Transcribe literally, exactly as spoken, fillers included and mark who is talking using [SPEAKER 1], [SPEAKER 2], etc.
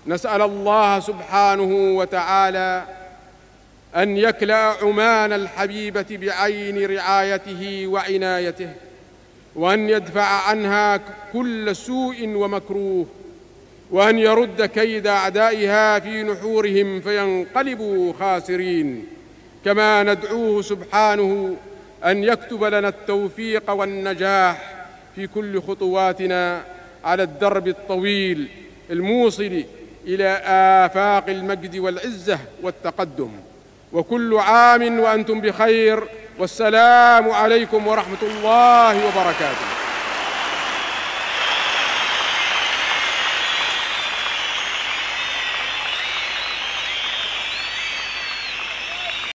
[SPEAKER 1] نسأل الله سبحانه وتعالى أن يكلأ عمان الحبيبة بعين رعايته وعنايته، وأن يدفع عنها كل سوء ومكروه، وأن يرد كيد أعدائها في نحورهم فينقلبوا خاسرين. كما ندعوه سبحانه أن يكتب لنا التوفيق والنجاح في كل خطواتنا على الدرب الطويل الموصل إلى آفاق المجد والعزة والتقدم. وكل عام وأنتم بخير، والسلام عليكم ورحمة الله وبركاته.